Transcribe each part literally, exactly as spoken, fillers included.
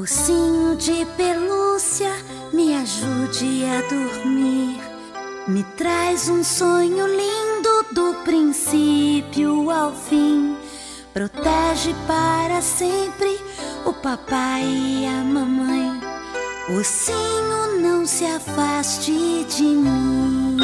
Ursinho de pelúcia, me ajude a dormir. Me traz um sonho lindo do princípio ao fim. Protege para sempre o papai e a mamãe. Ursinho, não se afaste de mim.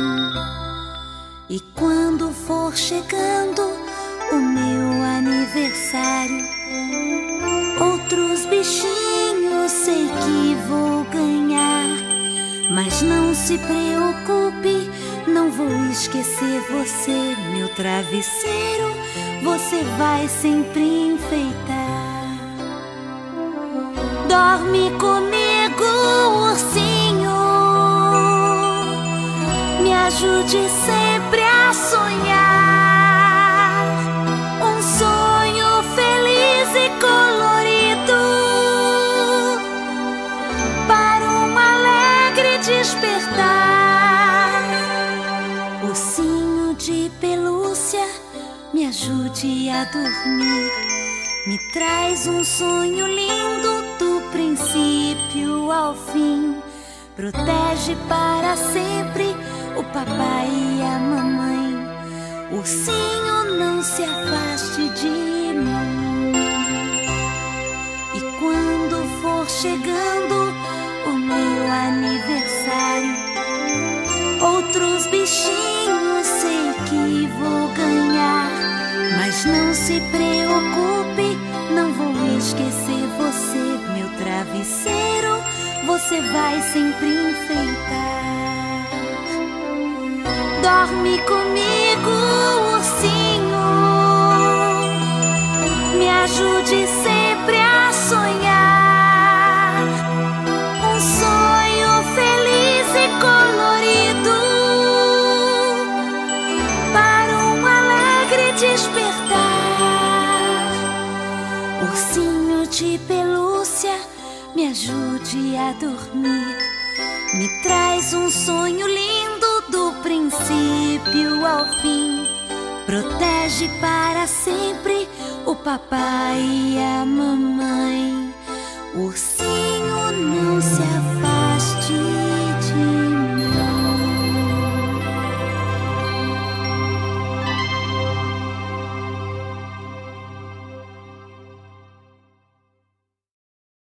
E quando for chegando o meu aniversário, outros bichinhos sei que vou ganhar. Mas não se preocupe, não vou esquecer você. Meu travesseiro você vai sempre enfeitar. Dorme comigo, ursinho, me ajude sempre a sonhar. Um sonho feliz e colorido para um alegre despertar. Ursinho de pelúcia, me ajude a dormir. Me traz um sonho lindo do princípio ao fim. Protege para sempre o papai e a mamãe. Ursinho, não se afaste de mim. E quando for chegando o meu aniversário, outros bichinhos sei que vou ganhar. Mas não se preocupe, não vou esquecer você. Meu travesseiro você vai sempre enfeitar. Dorme comigo, ursinho, me ajude sempre a sonhar. Um sonho feliz e colorido para um alegre despertar. Ursinho de pelúcia, me ajude a dormir. Me traz um sonho lindo do princípio ao fim. Protege para sempre o papai e a mamãe. Ursinho, não se